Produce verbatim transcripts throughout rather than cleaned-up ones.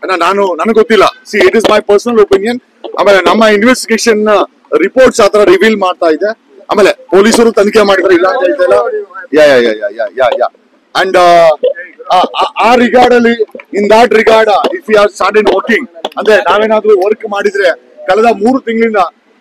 ನಾನು ನನಗೆ ಗೊತ್ತಿಲ್ಲ. See it is my personal opinion. ಆಮೇಲೆ ನಮ್ಮ ಇನ್ವೆಸ್ಟಿಗೇಷನ್ ರಿಪೋರ್ಟ್ಸ್ ಆತರ ರಿವೀಲ್ ಮಾಡ್ತಾ ಇದೆ. ಆಮೇಲೆ ಪೊಲೀಸರು ತನಿಖೆ ಮಾಡಿದ್ರೆ ಇಲ್ಲ ಅಂತ ಹೇಳ್ತಿಲ್ಲ. ಯಾ ಯಾ ಯಾ ಯಾ ಯಾ ಯಾ ಅಂಡ್ ಆ ರಿಗಾರ್ಡ್ ಅಲ್ಲಿ in that regard if you are started working ಅಂದ್ರೆ ನಾವೇನಾದ್ರೂ ವರ್ಕ್ ಮಾಡಿದ್ರೆ ಕಳೆದ ಮೂರು ತಿಂಗಳಿಂದ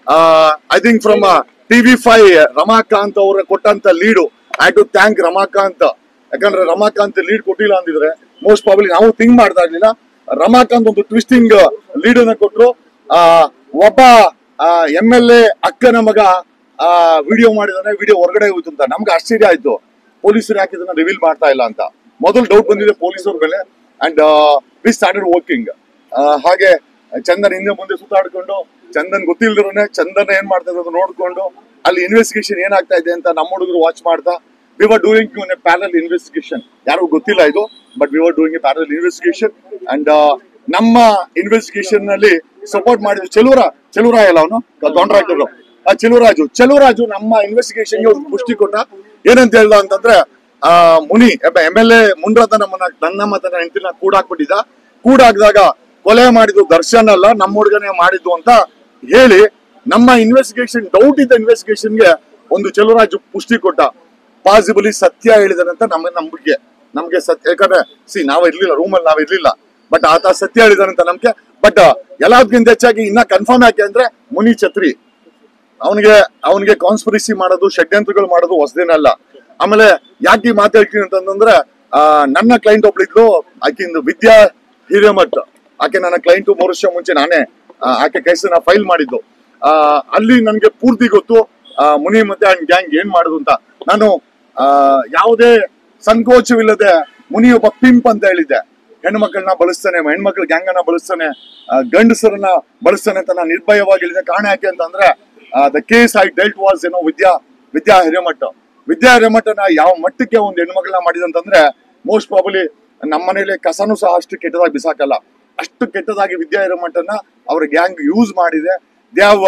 I think from TV five Ramakant ಅವ್ರ ಕೊಟ್ಟಂತ lead I to thank Ramakant. ಯಾಕಂದ್ರೆ ರಮಾಕಾಂತ್ ಲೀಡ್ ಕೊಟ್ಟಿಲ್ಲ ಅಂದಿದ್ರೆ ಮೋಸ್ಟ್ ಪ್ರಾಬಬ್ಲಿ ನಾವು ಥಿಂಕ್ ಮಾಡ್ತಾ ಇರ್ಲಿಲ್ಲ. ರಮಾಕಾಂತ್ ಒಂದು ಟ್ವಿಸ್ಟಿಂಗ್ ಲೀಡ್ ಅನ್ನ ಕೊಟ್ಟರು. ಆ ಒಬ್ಬ ಎಂ ಎಲ್ ಎ ಅಕ್ಕನ ಮಗ ಆ ವಿಡಿಯೋ ಮಾಡಿದಾನೆ, ವಿಡಿಯೋ ಹೊರಗಡೆ ಹೋಯ್ತು ಅಂತ ನಮ್ಗೆ ಆಶ್ಚರ್ಯ ಆಯ್ತು. ಪೊಲೀಸರು ಯಾಕೆ ಇದನ್ನ ರಿವೀಲ್ ಮಾಡ್ತಾ ಇಲ್ಲ ಅಂತ ಮೊದಲು ಡೌಟ್ ಬಂದಿದೆ ಪೊಲೀಸರ ಮೇಲೆ. And we started working. ಹಾಗೆ ಚಂದನ್ ಹಿಂದೆ ಮುಂದೆ ಸುತ್ತಾಡ್ಕೊಂಡು ಚಂದನ್ ಗೊತ್ತಿಲ್ದಿರೋನೆ ಚಂದನ್ ಏನ್ ಮಾಡ್ತಾ ಇರೋದು ನೋಡ್ಕೊಂಡು ಅಲ್ಲಿ ಇನ್ವೆಸ್ಟಿಗೇಷನ್ ಏನಾಗ್ತಾ ಇದೆ ಅಂತ ನಮ್ಮ ಹುಡುಗರು ವಾಚ್ ಮಾಡ್ತಾ we were doing a parallel investigation. ಯಾರಿಗೂ ಗೊತ್ತಿಲ್ಲ ಇದು, but we were doing a parallel investigation. And ನಮ್ಮ ಇನ್ವೆಸ್ಟಿಗೇಷನ್ ನಲ್ಲಿ ಸಪೋರ್ಟ್ ಮಾಡಿದ್ರು ಚೆಲುವರ ಚೆಲುವರಾಯ ಅಲ್ಲ ಅವನು ಕಾಂಟ್ರಾಕ್ಟರ್ ಆ ಚೆಲುವರಾಜು ಚೆಲುವರಾಜು ನಮ್ಮ ಇನ್ವೆಸ್ಟಿಗೇಷನ್ಗೆ ಒಂದು ಪುಷ್ಟಿ ಕೊಟ್ಟ. ಏನಂತ ಹೇಳ್ದ ಅಂತಂದ್ರೆ ಆ Muni M L A Munirathna ನಮ್ಮನ್ನ ನನ್ನ ಮತ್ತೆ ಹೆಂಡತಿನ ಕೂಡಾಕ್ಬಿಟ್ಟಿದ್ದ. ಕೂಡಾಕ್ದಾಗ ಕೊಲೆ ಮಾಡಿದ್ದು ದರ್ಶನ್ ಅಲ್ಲ ನಮ್ಮ ಹುಡುಗನೇ ಮಾಡಿದ್ದು ಅಂತ ಹೇಳಿ ನಮ್ಮ ಇನ್ವೆಸ್ಟಿಗೇಷನ್ ಡೌಟ್ ಇದ್ದ ಇನ್ವೆಸ್ಟಿಗೇಷನ್ಗೆ ಒಂದು ಚೆಲುವರಾಜು ಪುಷ್ಟಿ ಕೊಟ್ಟ. ಪಾಸಿಬಲಿ ಸತ್ಯ ಹೇಳಿದಾನಂತ ನಮ್ಗೆ ನಂಬಿಕೆ ನಮ್ಗೆ ಸತ್ಯ. ಯಾಕಂದ್ರೆ ಸಿ ನಾವ್ ಇರ್ಲಿಲ್ಲ ರೂಮಲ್ಲಿ ನಾವ್ ಇರ್ಲಿಲ್ಲ, ಬಟ್ ಆತ ಸತ್ಯ ಹೇಳಿದಾನಂತ ನಮ್ಗೆ. ಬಟ್ ಎಲ್ಲದಕ್ಕಿಂತ ಹೆಚ್ಚಾಗಿ ಇನ್ನ ಕನ್ಫರ್ಮ್ ಯಾಕೆ ಅಂದ್ರೆ ಮುನಿ ಛತ್ರಿ ಅವನಿಗೆ ಅವನಿಗೆ ಕಾನ್ಸ್ಪಿರಸಿ ಮಾಡೋದು ಷಡ್ಯಂತ್ರಗಳು ಮಾಡೋದು ಹೊಸದೇನಲ್ಲ. ಆಮೇಲೆ ಯಾಕೆ ಮಾತು ಹೇಳ್ತೀನಿ ಅಂತಂದ್ರೆ ಆ ನನ್ನ ಕ್ಲೈಂಟ್ ಒಬ್ಳಿದ್ಲು ಆಕಿಂದು ವಿದ್ಯಾ ಹಿರೇಮಠ್. ಆಕೆ ನನ್ನ ಕ್ಲೈಂಟ್ ಮೂರು ವರ್ಷ ಮುಂಚೆ ನಾನೇ ಆಕೆ ಕೇಸನ್ನ ಫೈಲ್ ಮಾಡಿದ್ದು. ಆ ಅಲ್ಲಿ ನನ್ಗೆ ಪೂರ್ತಿ ಗೊತ್ತು ಆ ಮುನಿ ಮತ್ತೆ ಅವ್ನ ಗ್ಯಾಂಗ್ ಏನ್ ಮಾಡುದು ಅಂತ. ನಾನು ಆ ಯಾವುದೇ ಸಂಕೋಚವಿಲ್ಲದೆ ಮುನಿ ಒಬ್ಬ ಪಿಂಪ್ ಅಂತ ಹೇಳಿದ್ದೆ. ಹೆಣ್ಮಕ್ಳನ್ನ ಬಳಸ್ತಾನೆ, ಹೆಣ್ಮಕ್ಳ ಗ್ಯಾಂಗ್ ಅನ್ನ ಬಳಸ್ತಾನೆ, ಗಂಡಸರನ್ನ ಬಳಸ್ತಾನೆ ಅಂತ ನಾನು ನಿರ್ಭಯವಾಗಿ ಹೇಳಿದೆ. ಕಾರಣ ಯಾಕೆ ಅಂತಂದ್ರೆ the case I dealt was ಏನೋ ವಿದ್ಯಾ ವಿದ್ಯಾ ಹಿರೇಮಠ್. ವಿದ್ಯಾ ಹಿರೇಮಠನ ಯಾವ ಮಟ್ಟಕ್ಕೆ ಒಂದು ಹೆಣ್ಮಕ್ಳನ್ನ ಮಾಡಿದಂತಂದ್ರೆ ಮೋಸ್ಟ್ ಪ್ರಾಬಲಿ ನಮ್ಮ ಮನೇಲಿ ಕಸನೂ ಸಹ ಅಷ್ಟು ಕೆಟ್ಟದಾಗಿ ಬಿಸಾಕಲ್ಲ, ಅಷ್ಟು ಕೆಟ್ಟದಾಗಿ ವಿದ್ಯಾ ಹಿರೇಮಠನ ಅವ್ರ ಗ್ಯಾಂಗ್ ಯೂಸ್ ಮಾಡಿದೆ. ದೇ ಹ್ಯಾವ್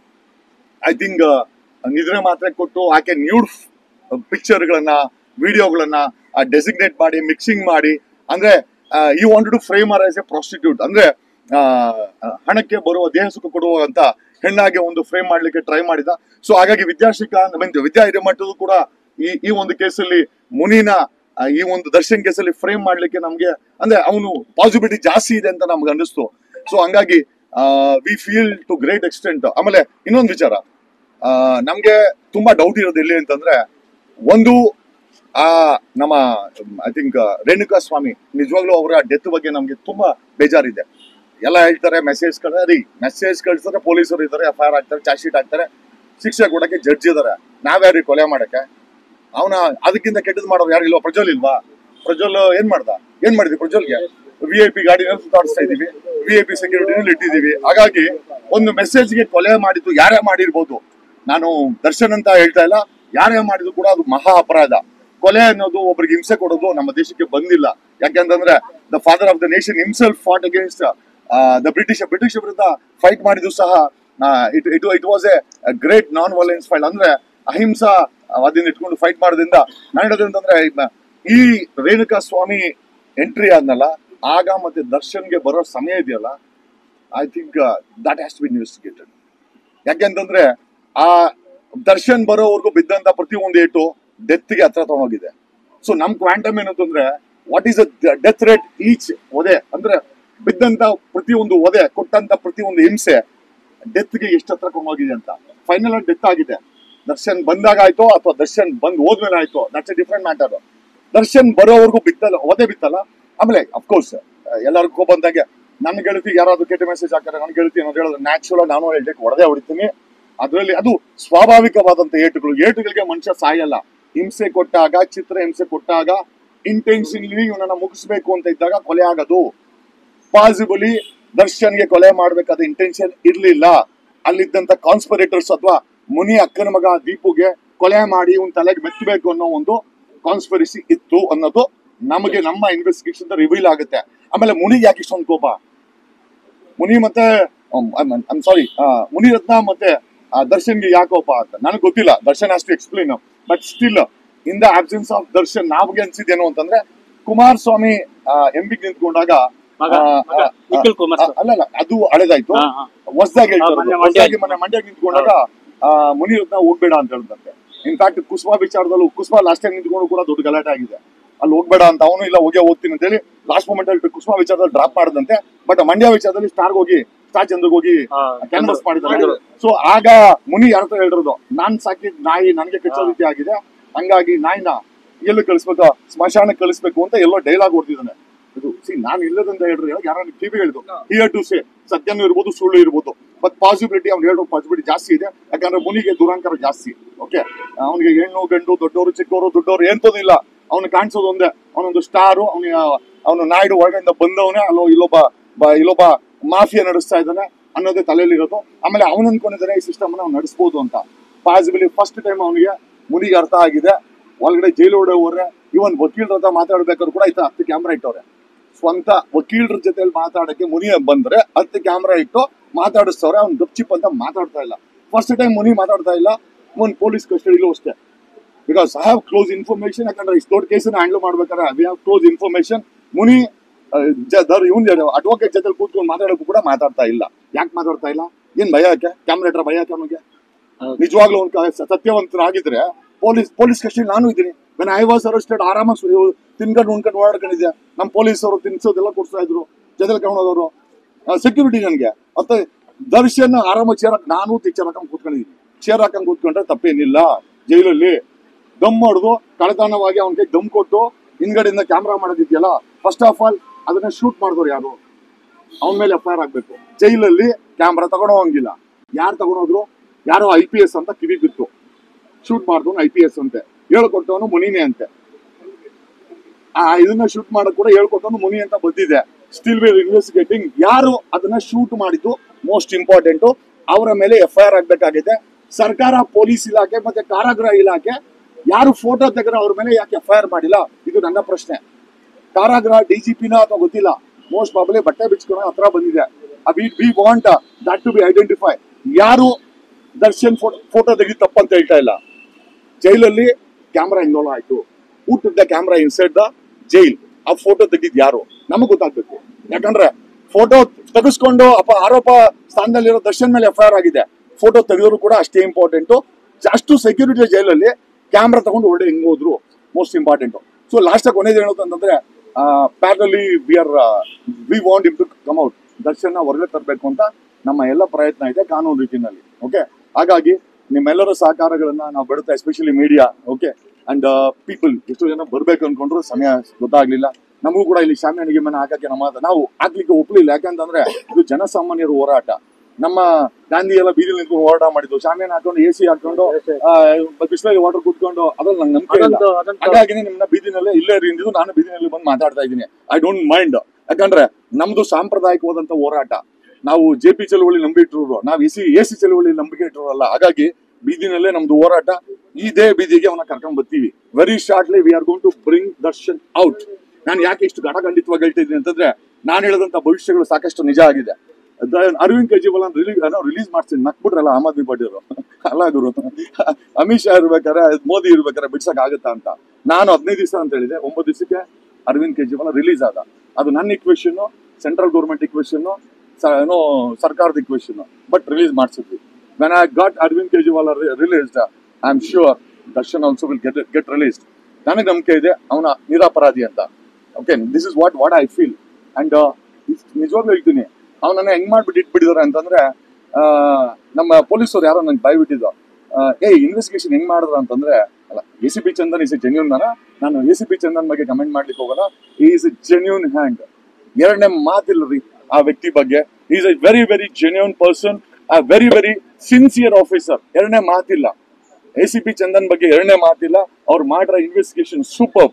ಐ ಥಿಂಕ್ ನಿದ್ರೆ ಮಾತ್ರೆ ಕೊಟ್ಟು ಆಕೆ ನ್ಯೂಡ್ ಪಿಕ್ಚರ್ಗಳನ್ನ ವಿಡಿಯೋಗಳನ್ನ ಡೆಸಿಗ್ನೇಟ್ ಮಾಡಿ ಮಿಕ್ಸಿಂಗ್ ಮಾಡಿ ಅಂದ್ರೆ you want to frame her as a prostitute ಅಂದ್ರೆ ಹಣಕ್ಕೆ ಬರುವ ದೇಹ ಸುಖ ಕೊಡುವಂತ ಹೆಣ್ಣಾಗಿ ಒಂದು ಫ್ರೇಮ್ ಮಾಡ್ಲಿಕ್ಕೆ ಟ್ರೈ ಮಾಡಿದ. ಸೊ ಹಾಗಾಗಿ ವಿದ್ಯಾಶ್ರೀಕಾಂತ್ ಬಂದು ವಿದ್ಯಾ ಹಿರೇಮಠದು ಕೂಡ ಈ ಈ ಒಂದು ಕೇಸಲ್ಲಿ ಮುನಿನ ಈ ಒಂದು ದರ್ಶನ್ ಕೇಸಲ್ಲಿ ಫ್ರೇಮ್ ಮಾಡ್ಲಿಕ್ಕೆ ನಮ್ಗೆ ಅಂದ್ರೆ ಅವನು ಪಾಸಿಬಿಲಿಟಿ ಜಾಸ್ತಿ ಇದೆ ಅಂತ ನಮ್ಗೆ ಅನಿಸ್ತು. ಸೊ ಹಂಗಾಗಿ we feel to great extent. ಆಮೇಲೆ ಇನ್ನೊಂದು ವಿಚಾರ ಆ ನಮ್ಗೆ ತುಂಬಾ ಡೌಟ್ ಇರೋದು ಎಲ್ಲಿ ಅಂತಂದ್ರೆ ಒಂದು ಆ ನಮ್ಮ ಐ ಥಿಂಕ್ ರೇಣುಕಾ ಸ್ವಾಮಿ ನಿಜವಾಗ್ಲೂ ಅವರ ಡೆತ್ ಬಗ್ಗೆ ನಮ್ಗೆ ತುಂಬಾ ಬೇಜಾರಿದೆ. ಎಲ್ಲ ಹೇಳ್ತಾರೆ ಮೆಸೇಜ್ ಕಳ್ರಿ ಮೆಸೇಜ್ ಕಳ್ಸಿದ್ರೆ ಪೊಲೀಸರು ಇದ್ದಾರೆ, ಎಫ್ ಐ ಆರ್ ಹಾಕ್ತಾರೆ, ಚಾರ್ಜ್ ಶೀಟ್ ಹಾಕ್ತಾರೆ, ಶಿಕ್ಷೆ ಕೊಡಕ್ಕೆ ಜಡ್ಜ್ ಇದಾರೆ. ನಾವ್ಯಾರಿ ಕೊಲೆ ಮಾಡಕ್ಕೆ? ಅವನ ಅದಕ್ಕಿಂತ ಕೆಟ್ಟದ್ ಮಾಡೋರು ಯಾರು ಇಲ್ವಾ? ಪ್ರಜ್ವಲ್ ಇಲ್ವಾ? ಪ್ರಜ್ವಲ್ ಏನ್ ಮಾಡ್ದ? ಏನ್ ಮಾಡಿದ್ವಿ ಪ್ರಜ್ವಲ್ಗೆ? ವಿ ಐ ಪಿ ಗಾಡಿನಲ್ಲಿ ಸುತ್ತಾಡಿಸ್ತಾ ಇದೀವಿ, ವಿ ಐ ಪಿ ಸೆಕ್ಯೂರಿಟಿನಲ್ಲಿ ಇಟ್ಟಿದೀವಿ. ಹಾಗಾಗಿ ಒಂದು ಮೆಸೇಜ್ಗೆ ಕೊಲೆ ಮಾಡಿದ್ದು ಯಾರೇ ಮಾಡಿರ್ಬೋದು, ನಾನು ದರ್ಶನ್ ಅಂತ ಹೇಳ್ತಾ ಇಲ್ಲ, ಯಾರೇ ಮಾಡಿದ್ರು ಕೂಡ ಅದು ಮಹಾ ಅಪರಾಧ. ಕೊಲೆ ಅನ್ನೋದು ಒಬ್ರಿಗೆ ಹಿಂಸೆ ಕೊಡೋದು ನಮ್ಮ ದೇಶಕ್ಕೆ ಬಂದಿಲ್ಲ. ಯಾಕೆಂತಂದ್ರೆ the father of the nation himself fought against the British British ವಿರುದ್ಧ ಫೈಟ್ ಮಾಡಿದ್ದು ಸಹ it it it was a great non violence fight. ಅಂದ್ರೆ ಅಹಿಂಸಾ ಅದನ್ನ ಇಟ್ಕೊಂಡು ಫೈಟ್ ಮಾಡೋದ್ರಿಂದ ನಾನು ಹೇಳೋದು ಅಂತಂದ್ರೆ ಈ ರೇಣುಕಾ ಸ್ವಾಮಿ ಎಂಟ್ರಿ ಆದ್ನಲ್ಲ ಆಗ ಮತ್ತೆ ದರ್ಶನ್ಗೆ ಬರೋ ಸಮಯ ಇದೆಯಲ್ಲ, I think that has to be investigated. ಯಾಕೆಂತಂದ್ರೆ ಆ ದರ್ಶನ್ ಬರೋವರೆಗೂ ಬಿದ್ದಂತ ಪ್ರತಿಯೊಂದು ಏಟು ಡೆತ್ಗೆ ಹತ್ರ ತಗೊಂಡೋಗಿದೆ. ಸೊ ನಮ್ ಕ್ವಾಂಟಮ್ ಏನಂತಂದ್ರೆ what is the death rate each ಒದೆ ಅಂದ್ರೆ ಬಿದ್ದಂತ ಪ್ರತಿಯೊಂದು ಒದೆ ಕೊಟ್ಟಂತ ಪ್ರತಿಯೊಂದು ಹಿಂಸೆ ಡೆತ್ಗೆ ಎಷ್ಟು ಹತ್ರ ಕೊಂಡೋಗಿದೆ ಅಂತ. ಫೈನಲ್ ಡೆತ್ ಆಗಿದೆ. ದರ್ಶನ್ ಬಂದಾಗ ಆಯ್ತೋ ಅಥವಾ ದರ್ಶನ್ ಬಂದ್ ಹೋದ್ಮೇಲೆ ಆಯ್ತೋ, that's a different matter. Darshan ಬರೋವರೆಗೂ ಬಿತ್ತಲ್ಲ ಒದೆ ಬಿತ್ತಲ್ಲ. ಆಮೇಲೆ ಅಫ್ಕೋರ್ಸ್ ಎಲ್ಲರಿಗೂ ಬಂದಾಗೆ ನನ್ ಗೆಳತಿ ಯಾರಾದ್ರೂ ಕೆಟ್ಟ ಮೆಸೇಜ್ ಹಾಕ್ತಾರೆ, ನನ್ ಗೆಳತಿ ಅನ್ನೋದು ಹೇಳಿದ್ರೆ ನ್ಯಾಚುರಲ್ ನಾನು ಹೇಳ್ಬೇಕು ಹೊಡೆದೇ ಹೊಡಿತೀನಿ. ಅದರಲ್ಲಿ ಅದು ಸ್ವಾಭಾವಿಕವಾದಂತ ಏಟುಗಳು. ಏಟುಗಳಿಗೆ ಮನುಷ್ಯ ಸಾಯಲ್ಲ. ಹಿಂಸೆ ಕೊಟ್ಟಾಗ, ಚಿತ್ರ ಹಿಂಸೆ ಕೊಟ್ಟಾಗ, ಇಂಟೆನ್ಷನ್ಲಿ ಇವನನ್ನ ಮುಗಿಸ್ಬೇಕು ಅಂತ ಇದ್ದಾಗ ಕೊಲೆ ಆಗೋದು. ಪಾಸಿಬಲಿ ದರ್ಶನ್ಗೆ ಕೊಲೆ ಮಾಡ್ಬೇಕಾದ ಇಂಟೆನ್ಷನ್ ಇರ್ಲಿಲ್ಲ. ಅಲ್ಲಿದ್ದಂತ ಕಾನ್ಸ್ಪಿರೇಟರ್ಸ್ ಅಥವಾ ಮುನಿ ಅಕ್ಕನ ಮಗ ದೀಪುಗೆ ಕೊಲೆ ಮಾಡಿ ಇವನ್ ತಲೆಗೆ ಮೆಚ್ಚಬೇಕು ಅನ್ನೋ ಒಂದು ಕಾನ್ಸ್ಪಿರಸಿ ಇತ್ತು ಅನ್ನೋದು ನಮಗೆ ನಮ್ಮ ಇನ್ವೆಸ್ಟಿಗೇಷನ್ ರಿವೀಲ್ ಆಗುತ್ತೆ. ಆಮೇಲೆ ಮುನಿಗೆ ಯಾಕೆ ಇಷ್ಟೊಂದು ಕೋಪ? ಮುನಿ ಮತ್ತೆ ಐಮ್ ಸಾರಿ ಮುನಿ ರತ್ನ ಮತ್ತೆ ದರ್ಶನ್ಗೆ ಯಾಕೆ ಕೋಪ ಅಂತ ನನಗೆ ಗೊತ್ತಿಲ್ಲ. Darshan has to explain. But still in the absence of Darshan ನಾವ್ಗೆ ಅನ್ಸಿದ್ದೇನು ಅಂತಂದ್ರೆ ಕುಮಾರಸ್ವಾಮಿ ಎಂ ಪಿಗೆ ನಿಂತ್ಕೊಂಡಾಗ ಅಲ್ಲ ಅದು ಹಳೆದಾಯ್ತು. ಹೊಸದಾಗಿ ಹೇಳ್ತಾರೆ, ಹೊಸದಾಗಿ ಮೊನ್ನೆ ಮಂಡ್ಯ ನಿಂತ್ಕೊಂಡಾಗ ಮುನಿ ರತ್ನ ಹೋಗ್ಬೇಡ ಅಂತ ಹೇಳಿದಂತೆ. ಇನ್ಫ್ಯಾಕ್ಟ್ ಕುಸುಮಾ ವಿಚಾರದಲ್ಲೂ ಕುಸುಮಾ ಲಾಸ್ಟ್ ಟೈಮ್ ನಿಂತ್ಕೊಂಡು ಕೂಡ ದೊಡ್ಡ ಗಲಾಟೆ ಆಗಿದೆ. ಅಲ್ಲಿ ಹೋಗ್ಬೇಡ ಅಂತ ಅವನು ಇಲ್ಲ ಹೋಗಿ ಹೋಗ್ತೀನಿ ಅಂತ ಹೇಳಿ ಲಾಸ್ಟ್ ಮೂಮೆಂಟ್ ಅಲ್ಲಿ ಕುಸುಮಾ ವಿಚಾರದಲ್ಲಿ ಡ್ರಾಪ್ ಮಾಡದಂತೆ. ಬಟ್ ಮಂಡ್ಯ ವಿಚಾರದಲ್ಲಿ ಸ್ಟಾರ್ ಹೋಗಿ ಸ್ಟಾರ್ ಚಂದ್ರಗ್ ಹೋಗಿ ಕ್ಯಾನ್ವಸ್ ಮಾಡಿದ್ದಾರೆ. ಸೊ ಆಗ ಮುನಿ ಯಾರ ಹತ್ರ ಹೇಳಿರೋದು, ನಾನ್ ಸಾಕಿದ್ ನಾಯಿ ನನ್ಗೆ ಕಚ್ಚೋ ರೀತಿ ಆಗಿದೆ, ಹಂಗಾಗಿ ನಾಯಿನ ಎಲ್ಲಿ ಕಳಿಸ್ಬೇಕು, ಸ್ಮಶಾನಕ್ಕೆ ಕಳಿಸ್ಬೇಕು ಅಂತ ಎಲ್ಲೋ ಡೈಲಾಗ್ ಹೊಡ್ತಿದ್ದಾನೆ. ಇದು ಸಿ ನಾನು ಇಲ್ಲದಂತ ಹೇಳ್ರಿ, ಯಾರು ಟಿವಿ ಹೇಳಿದ್ರು ಹಿಯರ್ ಟು ಸೇ, ಸತ್ಯನೂ ಇರ್ಬೋದು ಸುಳ್ಳು ಇರ್ಬೋದು, ಬಟ್ ಪಾಸಿಬಿಲಿಟಿ ಅವ್ನು ಹೇಳೋ ಪಾಸಿಬಿಲಿಟಿ ಜಾಸ್ತಿ ಇದೆ. ಯಾಕಂದ್ರೆ ಮುನಿಗೆ ದುರಾಂಕಾರ ಜಾಸ್ತಿ. ಓಕೆ, ಅವನಿಗೆ ಹೆಣ್ಣು ಗಂಡು ದೊಡ್ಡವರು ಚಿಕ್ಕವರು ದೊಡ್ಡವರು ಏನ್ತೋದಿಲ್ಲ, ಅವ್ನು ಕಾಣಿಸೋದು ಒಂದೇ, ಅವನೊಂದು ಸ್ಟಾರು, ಅವನ ಅವನು ನಾಯ್ಡು ಹೊರಗಡೆಯಿಂದ ಬಂದವನೇ, ಅಲ್ಲೋ ಇಲ್ಲೊಬ್ಬ ಇಲ್ಲೊಬ್ಬ ಮಾಫಿಯಾ ನಡೆಸ್ತಾ ಇದ್ದಾನೆ ಅನ್ನೋದೇ ತಲೆಯಲ್ಲಿ ಇರೋದು. ಆಮೇಲೆ ಅವನು ಅನ್ಕೊಂಡಿದ್ದಾನೆ ಈ ಸಿಸ್ಟಮ್ ಅವ್ನು ನಡೆಸ್ಬೋದು ಅಂತ. ಪಾಸಿಬಿಲಿ ಫಸ್ಟ್ ಟೈಮ್ ಅವನಿಗೆ ಮುನಿಗೆ ಅರ್ಥ ಆಗಿದೆ. ಒಳಗಡೆ ಜೈಲು ಹೊಡೆಯವ್ರೆ, ಇವನ್ ವಕೀಲರ ಹತ್ರ ಮಾತಾಡ್ಬೇಕಾದ್ರು ಕೂಡ ಆಯ್ತಾ ಹತ್ತು ಕ್ಯಾಮ್ರಾ ಇಟ್ಟವ್ರೆ. ಸ್ವಂತ ವಕೀಲರ ಜೊತೆಲಿ ಮಾತಾಡಕ್ಕೆ ಮುನಿ ಬಂದ್ರೆ ಹತ್ತು ಕ್ಯಾಮ್ರಾ ಇಟ್ಟು ಮಾತಾಡಿಸ್ತವ್ರೆ. ಅವ್ನು ಗಪ್ಚಿಪ್ ಅಂತ ಮಾತಾಡ್ತಾ ಇಲ್ಲ. ಫಸ್ಟ್ ಟೈಮ್ ಮುನಿ ಮಾತಾಡ್ತಾ ಇಲ್ಲ. ಒಂದು ಪೊಲೀಸ್ ಕಸ್ಟಡಿಲೂ ಅಷ್ಟೇ. Because I have close information. ಯಾಕಂದ್ರೆ ಇಷ್ಟು ದೊಡ್ಡ ಕೇಸನ್ನ ಹ್ಯಾಂಡಲ್ ಮಾಡ್ಬೇಕಾದ್ರೆ we have close information. Muni ಇವ್ನು ಅಡ್ವೊಕೇಟ್ ಜೊತೆ ಕೂತ್ಕೊಂಡು ಮಾತಾಡೋಕ್ಕೂ ಕೂಡ ಮಾತಾಡ್ತಾ ಇಲ್ಲ. ಯಾಕೆ ಮಾತಾಡ್ತಾ ಇಲ್ಲ? ಏನ್ ಭಯ ಯಾಕೆ? ಕ್ಯಾಮ್ರಾ ಇಟ್ರ ಭಯ ಯಾಕೆ ಅವನಿಗೆ? ನಿಜವಾಗ್ಲೂ ಅವ್ನು ಸತ್ಯವಂತನಾಗಿದ್ರೆ ಪೊಲೀಸ್ ಪೊಲೀಸ್ ಕಸ್ಟಡಿ ನಾನು ಇದ್ದೀನಿ. ವೆನ್ ಐ ವಾಸ್ ಅರೆಸ್ಟೆಡ್ ಆರಾಮಾಗಿ ತಿನ್ಕೊಂಡು ಉಣ್ಕೊಂಡು ಓಡಾಡ್ಕೊಂಡಿದ್ದೆ. ನಮ್ಮ ಪೊಲೀಸರು ತಿನ್ಸೋದೆಲ್ಲ ಕೊಡ್ತಾ ಇದ್ರು, ಜೊತೆಲಿ ಕರ್ಕೊಂಡೋದವರು ಸೆಕ್ಯೂರಿಟಿ. ನನಗೆ ಮತ್ತೆ ದರ್ಶನ್ ಆರಾಮಾಗಿ ಚೇರ್ ಹಾಕಿ ನಾನು ಚೇರ್ ಹಾಕೊಂಡ್ ಕೂತ್ಕೊಂಡಿದ್ದೀನಿ. ಚೇರ್ ಹಾಕೊಂಡ್ ಕೂತ್ಕೊಂಡ್ರೆ ತಪ್ಪೇನಿಲ್ಲ. ಜೈಲಲ್ಲಿ ದಮ್ ಹೊಡೆದು ಕಳತನವಾಗಿ ಅವನಿಗೆ ದಮ್ ಕೊಟ್ಟು ಹಿಂದ್ಗಡೆಯಿಂದ ಕ್ಯಾಮ್ರಾ ಮಾಡೋದಿದೆಯಲ್ಲ, ಫಸ್ಟ್ ಆಫ್ ಆಲ್ ಅದನ್ನ ಶೂಟ್ ಮಾಡಿದವ್ರು ಯಾರು? ಅವನ ಮೇಲೆ ಎಫ್ ಐ ಆರ್ ಆಗ್ಬೇಕು. ಜೈಲಲ್ಲಿ ಕ್ಯಾಮ್ರಾ ತಗೊಂಡೋ ಹಂಗಿಲ್ಲ. ಯಾರು ತಗೊಂಡೋದ್ರು? ಯಾರೋ ಐ ಪಿ ಎಸ್ ಅಂತ ಕಿವಿ ಬಿತ್ತು. ಶೂಟ್ ಮಾಡಿದವನು ಐ ಪಿ ಎಸ್ ಅಂತೆ, ಹೇಳ್ಕೊಟ್ಟವನು ಮುನಿನೇ ಅಂತೆ. ಆ ಇದನ್ನ ಶೂಟ್ ಮಾಡಕ್ ಕೂಡ ಹೇಳ್ಕೊಟ್ಟವನು ಮುನಿ ಅಂತ ಬಂದಿದೆ. Still we are investigating. ಯಾರು ಅದನ್ನ ಶೂಟ್ ಮಾಡಿದ್ದು ಮೋಸ್ಟ್ ಇಂಪಾರ್ಟೆಂಟ್. ಅವರ ಮೇಲೆ ಎಫ್ ಐ ಆರ್ ಆಗ್ಬೇಕಾಗಿದೆ. ಸರ್ಕಾರ, ಪೊಲೀಸ್ ಇಲಾಖೆ ಮತ್ತೆ ಕಾರಾಗೃಹ ಇಲಾಖೆ ಯಾರು ಫೋಟೋ ತೆಗೆದ್ರೆ ಅವ್ರ ಮೇಲೆ ಯಾಕೆ ಎಫ್ ಐ ಆರ್ ಮಾಡಿಲ್ಲ? ಇದು ನನ್ನ ಪ್ರಶ್ನೆ. ಕಾರಾಗೃಹ ಡಿ ಜಿ ಪಿನ ಅಥವಾ ಗೊತ್ತಿಲ್ಲ, ಮೋಸ್ಟ್ ಪ್ರಾಬಬ್ಲಿ ಬಟ್ಟೆ ಬಿಚ್ಕೊಳೋ ಹತ್ರ ಬಂದಿದೆ. We want that to be identify. ಯಾರು ದರ್ಶನ್ ಫೋಟೋ ಫೋಟೋ ತೆಗೆದು ತಪ್ಪಂತ ಹೇಳ್ತಾ ಇಲ್ಲ. ಜೈಲಲ್ಲಿ ಕ್ಯಾಮ್ರಾ ಇನ್ವಾಲ್ವ್ ಆಯ್ತು. ಊಟದ ಕ್ಯಾಮ್ರಾ ಇನ್ಸೈಡ್ ದ ಜೈಲ್. ಆ ಫೋಟೋ ತೆಗಿದ್ ಯಾರು ನಮಗ್ ಗೊತ್ತಾಗ್ಬೇಕು. ಯಾಕಂದ್ರೆ ಫೋಟೋ ತೆಗೆಸ್ಕೊಂಡು ಅಪ್ಪ ಆರೋಪ ಸ್ಥಾನದಲ್ಲಿರೋ ದರ್ಶನ್ ಮೇಲೆ ಎಫ್ ಐ ಆರ್ ಆಗಿದೆ. ಫೋಟೋ ತೆಗೆದ್ರು ಕೂಡ ಅಷ್ಟೇ ಇಂಪಾರ್ಟೆಂಟು. ಅಷ್ಟು ಸೆಕ್ಯೂರಿಟಿ ಜೈಲಲ್ಲಿ ಕ್ಯಾಮ್ರಾ ತಗೊಂಡು ಒಳ್ಳೆ ಹೆಂಗ್ ಹೋದ್ರು ಮೋಸ್ಟ್ ಇಂಪಾರ್ಟೆಂಟು. ಸೊ ಲಾಸ್ಟ್ ಕೊನೆದು ಹೇಳೋದು ಅಂತಂದ್ರೆ, parallelly we are we want him to come out. Darshan ಹೊರಗೆ ತರಬೇಕು ಅಂತ ನಮ್ಮ ಎಲ್ಲ ಪ್ರಯತ್ನ ಇದೆ ಕಾನೂನು ರೀತಿಯಲ್ಲಿ. ಓಕೆ, ಹಾಗಾಗಿ ನಿಮ್ಮೆಲ್ಲರ ಸಹಕಾರಗಳನ್ನ ನಾವು ಬಿಡುತ್ತೆ, especially media. Okay, and people ಎಷ್ಟೋ ಜನ ಬರ್ಬೇಕು ಅನ್ಕೊಂಡ್ರು ಸಮಯ ಗೊತ್ತಾಗ್ಲಿಲ್ಲ. ನಮಗೂ ಕೂಡ ಇಲ್ಲಿ ಶಾಮಿಯಾನಿಗೆ ಮನೆ ಹಾಕಕ್ಕೆ ನಮ್ಮ ನಾವು ಹಾಕ್ಲಿಕ್ಕೆ ಒಪ್ಲಿಲ್ಲ. ಯಾಕಂತಂದ್ರೆ ಇದು ಜನಸಾಮಾನ್ಯರ ಹೋರಾಟ. ನಮ್ಮ ಗಾಂಧಿ ಎಲ್ಲ ಬೀದಿಲಿ ನಿಂತ್ಕೊಂಡು ಹೋರಾಟ ಮಾಡಿದ್ದು, ಶಾಮಿಯಾನ ಹಾಕೊಂಡು ಎ ಸಿ ಹಾಕೊಂಡು ಬಿಸಿಲಲ್ಲಿ ವಾಟರ್ ಕುತ್ಕೊಂಡು, ಅದ್ರಲ್ಲಿ ನಂಗೆ ನಂಬಿಕೆ ಇಲ್ಲ. ಹಾಗಾಗಿ ನಿಮ್ನ ಬೀದಿನಲ್ಲೇ ಇಲ್ಲೇ ಇರಿಂದಿದ್ದು ನಾನು ಬೀದಿನಲ್ಲಿ ಬಂದು ಮಾತಾಡ್ತಾ ಇದ್ದೀನಿ. I don't mind. ಯಾಕಂದ್ರೆ ನಮ್ದು ಸಾಂಪ್ರದಾಯಿಕವಾದಂತ ಹೋರಾಟ. ನಾವು ಜೆ ಪಿ ಚಳುವಳಿ ನಂಬಿಟ್ಟಿರೋರು, ನಾವು ಎ ಸಿ ಎ ಸಿ ಚಳುವಳಿ ನಂಬಿಕೆ ಇಟ್ಟಿರೋಲ್ಲ. ಹಾಗಾಗಿ ಬೀದಿನಲ್ಲೇ ನಮ್ದು ಹೋರಾಟ. ಇದೇ ಬೀದಿಗೆ ಅವನ್ನ ಕರ್ಕೊಂಡ್ ಬರ್ತೀವಿ. Very shortly we are going to bring Darshan out. ನಾನು ಯಾಕೆ ಇಷ್ಟು ಘಟಖಂಡಿತವಾಗಿ ಹೇಳ್ತಾ ಇದ್ದೀನಿ ಅಂತಂದ್ರೆ, ನಾನು ಹೇಳಿದಂತ ಭವಿಷ್ಯಗಳು ಸಾಕಷ್ಟು ನಿಜ ಆಗಿದೆ. ಅರವಿಂದ್ ಕೇಜ್ರಿವಾಲ್ ರಿಲೀಸ್ ರಿಲೀಸ್ ಮಾಡ್ತೀನಿ ನಕ್ಬಿಟ್ರಲ್ಲ ಆಮ್ ಆದ್ಮಿ ಪಾರ್ಟಿಯವರು. ಅಲ್ಲ ಗುರು, ಅಮಿತ್ ಶಾ ಇರ್ಬೇಕಾರೆ ಮೋದಿ ಇರ್ಬೇಕಾರೆ ಬಿಡ್ಸಕ್ ಆಗತ್ತಾ ಅಂತ. ನಾನು ಹದಿನೈದು ದಿವಸ ಅಂತ ಹೇಳಿದೆ, ಒಂಬತ್ತು ದಿವಸಕ್ಕೆ ಅರವಿಂದ್ ಕೇಜ್ರಿವಾಲ್ ರಿಲೀಸ್ ಆದ. ಅದು ನನ್ನ ಇಕ್ವೇಶನ್, ಸೆಂಟ್ರಲ್ ಗೌರ್ಮೆಂಟ್ ಇಕ್ವೇಶನ್, ಏನೋ ಸರ್ಕಾರದ ಇಕ್ವೇಶನ್, ಬಟ್ ರಿಲೀಸ್ ಮಾಡಿಸಿದ್ವಿ. When I got Arvind Kejriwal released, I am sure Darshan also will get get released. ನನಗೆ ನಂಬಿಕೆ ಇದೆ ಅವನ ನಿರಪರಾಧಿ ಅಂತ. Okay, this is what what I feel. And ನಿಜವಾಗ್ಲೂ ಹೇಳ್ತೀನಿ, ಅವನನ್ನ ಹೆಂಗ್ ಮಾಡ್ಬಿಟ್ಟು ಇಟ್ಬಿಟ್ಟಿದಾರೆ ಅಂತಂದ್ರೆ, ನಮ್ಮ ಪೊಲೀಸರು ಯಾರೋ ನಂಗೆ ಬಾಯ್ಬಿಟ್ಟಿದ್ದು, ಏ ಇನ್ವೆಸ್ಟಿಗೇಷನ್ ಹೆಂಗ್ ಮಾಡಿದ್ರು ಅಂತಂದ್ರೆ, ಅಲ್ಲ A C P Chandan is a genuine man. ನಾನು ಎ ಸಿ ಪಿ ಚಂದನ್ ಬಗ್ಗೆ ಕಮೆಂಟ್ ಮಾಡ್ಲಿಕ್ಕೆ ಹೋಗಲ್ಲ. Is a genuine hand. ಎರಡನೇ ಮಾತಿಲ್ಲ ರೀ ಆ ವ್ಯಕ್ತಿ ಬಗ್ಗೆ. Is a very very genuine person, ಆ ವೆರಿ ವೆರಿ ಸಿನ್ಸಿಯರ್ ಆಫೀಸರ್. ಎರಡನೇ ಮಾತಿಲ್ಲ. ಎ ಸಿ ಪಿ ಚಂದನ್ ಬಗ್ಗೆ ಎರಡನೇ ಮಾತಿಲ್ಲ. ಅವ್ರು ಮಾಡಿರೋ investigation super.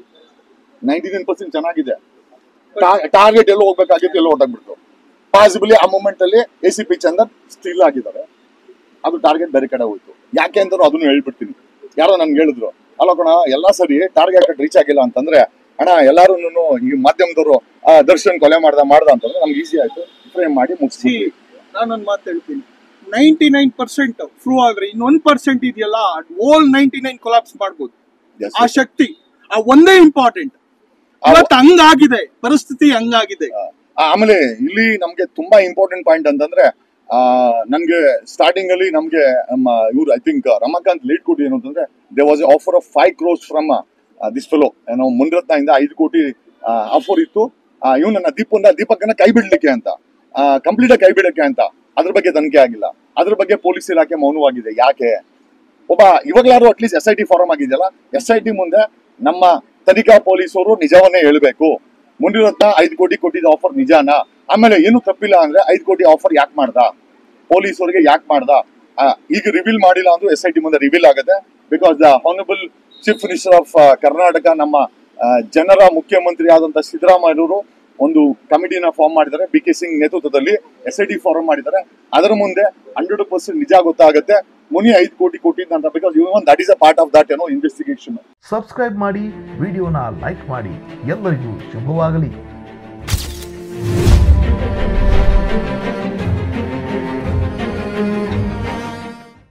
Ninety nine percent ಚೆನ್ನಾಗಿದೆ. ಟಾರ್ಗೆಟ್ ಎಲ್ಲೋ ಹೋಗ್ಬೇಕಾಗಿತ್ತು, ಎಲ್ಲೋ ಹೊರಟಾಗ್ಬಿಡ್ತು. ಪಾಸಿಬಲಿ ಆ ಮೂಮೆಂಟ್ ಅಲ್ಲಿ A C P Chandan still ಆಗಿದ್ದಾರೆ. ಅದು ಟಾರ್ಗೆಟ್ ಬೇರೆ ಕಡೆ ಹೋಯ್ತು. ಯಾಕೆ ಅಂತ ಅದನ್ನು ಹೇಳ್ಬಿಡ್ತೀನಿ. ಯಾರೋ ನನ್ಗೆ ಹೇಳಿದ್ರು, ಅಲ್ಲ ಕಣ ಎಲ್ಲಾ ಸರಿ ಟಾರ್ಗೆಟ್ ರೀಚ್ ಆಗಿಲ್ಲ ಅಂತಂದ್ರೆ, ಅಣ್ಣ ಎಲ್ಲಾರು ಈ ಮಾಧ್ಯಮದವರು ದರ್ಶನ್ ಕೊಲೆ ಮಾಡ್ದ ಮಾಡ್ದ ಅಂತಂದ್ರೆ ನಮ್ಗೆ ಈಸಿ ಆಯ್ತು, ಫ್ರೇಮ್ ಮಾಡಿ ಮುಗಿಸಿ. ನಾನೊಂದು ಮಾತು ಹೇಳ್ತೀನಿ, ನೈಂಟಿ ನೈನ್ ಪರ್ಸೆಂಟ್ ಪ್ರೂವ್ ಆದ್ರೆ ಇನ್ನೊಂದ್ ಪರ್ಸೆಂಟ್ ಇದೆಯಲ್ಲ, ಓಲ್ ನೈಂಟಿ ನೈನ್ ಕೊಲಾಪ್ಸ್ ಮಾಡ್ಬೋದು. ಆ ಶಕ್ತಿ, ಆ ಒಂದೇ ಇಂಪಾರ್ಟೆಂಟ್. ಇವತ್ತು ಹಂಗಾಗಿದೆ ಪರಿಸ್ಥಿತಿ, ಹಂಗಾಗಿದೆ. ಆಮೇಲೆ ಇಲ್ಲಿ ನಮ್ಗೆ ತುಂಬಾ ಇಂಪಾರ್ಟೆಂಟ್ ಪಾಯಿಂಟ್ ಅಂತಂದ್ರೆ ಆ ನನ್ಗೆ ಸ್ಟಾರ್ಟಿಂಗ್ ಅಲ್ಲಿ ನಮ್ಗೆ ನಮ್ಮ ಇವ್ರು ಐ ಥಿಂಕ್ ರಮಾಕಾಂತ್ ಲೀಡ್ ಕೊಟ್ಟು ಏನು ಅಂತಂದ್ರೆ they was offer of five crores from this fellow ಏನೋ ಮುನ್ರತ್ನ ಇಂದ ಐದು ಕೋಟಿ ಆಫರ್ ಇತ್ತು ಇವನನ್ನ ದೀಪನ್ನ ದೀಪಕನ್ನ ಕೈ ಬಿಡ್ಲಿಕ್ಕೆ ಅಂತ ಕಂಪ್ಲೀಟ್ ಆಗಿ ಕೈ ಬಿಡಕ್ಕೆ ಅಂತ. ಅದ್ರ ಬಗ್ಗೆ ತನಿಖೆ ಆಗಿಲ್ಲ. ಅದ್ರ ಬಗ್ಗೆ ಪೊಲೀಸ್ ಇಲಾಖೆ ಮೌನವಾಗಿದೆ. ಯಾಕೆ? ಒಬ್ಬ ಇವಾಗ್ಲಾರು at least S I T form ಆಗಿದೆಯಲ್ಲ, ಎಸ್ ಐ ಟಿ ಮುಂದೆ ನಮ್ಮ ತನಿಖಾ ಪೊಲೀಸರು ನಿಜವನ್ನೇ ಹೇಳ್ಬೇಕು. ಮುನಿರತ್ನ ಐದು ಕೋಟಿ ಕೊಟ್ಟಿದ್ದ ಆಫರ್ ನಿಜಾನ? ಆಮೇಲೆ ಏನು ತಪ್ಪಿಲ್ಲ ಅಂದ್ರೆ ಐದು ಕೋಟಿ ಆಫರ್ ಯಾಕೆ ಮಾಡ್ದ, ಪೊಲೀಸರಿಗೆ ಯಾಕೆ ಮಾಡ್ದ? ಈಗ ರಿವೀಲ್ ಮಾಡಿಲ್ಲ ಅಂದ್ರೂ ಎಸ್ ಐ ಟಿ ಮುಂದೆ ರಿವೀಲ್ ಆಗುತ್ತೆ. Because the honourable chief minister of Karnataka, ನಮ್ಮ ಜನರ ಮುಖ್ಯಮಂತ್ರಿ ಆದಂತ ಸಿದ್ದರಾಮಯ್ಯವರು ಒಂದು ಕಮಿಟಿನ ಫಾರ್ಮ್ ಮಾಡಿದ್ದಾರೆ. ಬಿ ಕೆ ಸಿಂಗ್ ನೇತೃತ್ವದಲ್ಲಿ ಎಸ್ ಐ ಟಿ ಫಾರ್ಮ್ ಮಾಡಿದ್ದಾರೆ. ಅದರ ಮುಂದೆ ಹಂಡ್ರೆಡ್ ಪರ್ಸೆಂಟ್ ನಿಜ ಗೊತ್ತಾಗುತ್ತೆ ಮುನಿ ಐದು ಕೋಟಿ ಕೊಟ್ಟಿದ್ದ ಅಂತ. Because even that is a part of that ಏನೋ ಇನ್ವೆಸ್ಟಿಗೇಷನ್. ಸಬ್ಸ್ಕ್ರೈಬ್ ಮಾಡಿ, ವಿಡಿಯೋನ ಲೈಕ್ ಮಾಡಿ. ಎಲ್ಲರಿಗೂ ಶುಭವಾಗಲಿ.